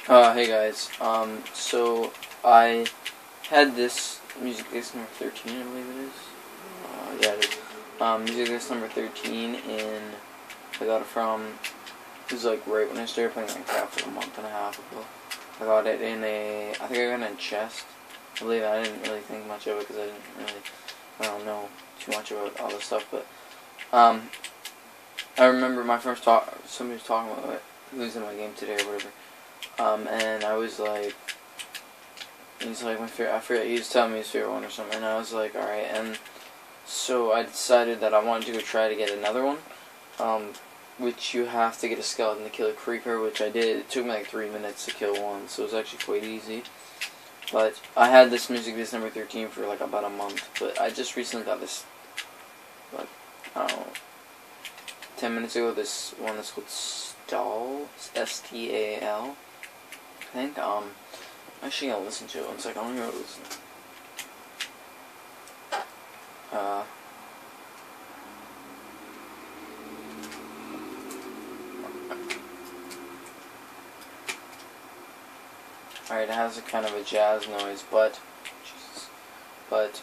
Hey guys, so I had this music disc number 13, I believe it is. Yeah, it is. Music disc number 13, and I got it from, it was like right when I started playing Minecraft, like a month and a half ago. I got it in I think I got it in a chest. I believe I didn't really think much of it because I don't know too much about all this stuff, but, I remember my first somebody was talking about it, who's in my game today or whatever. And I was like, he's like my favorite. I forget. He was telling me his favorite one or something, and I was like, all right. And so I decided that I wanted to go try to get another one, which you have to get a skeleton to kill a creeper, which I did. It took me like 3 minutes to kill one, so it was actually quite easy. But I had this music disc number 13 for like about a month, but I just recently got this, like, I don't know, 10 minutes ago. This one that's called Staal, S-T-A-L. I think, I'm actually gonna listen to it one second. I'm gonna listen. Alright, it has a kind of a jazz noise, but, Jesus, but,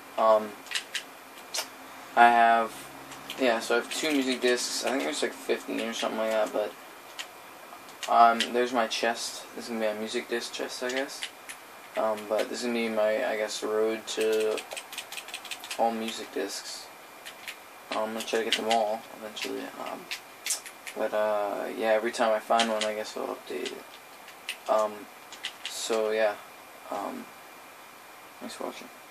I have, yeah, so I have two music discs. I think there's like 15 or something like that, but, there's my chest. This is gonna be a music disc chest, I guess. But this is gonna be my, I guess, road to all music discs. I'm gonna try to get them all eventually. Yeah, every time I find one, I guess I'll update it. So yeah. Thanks for watching.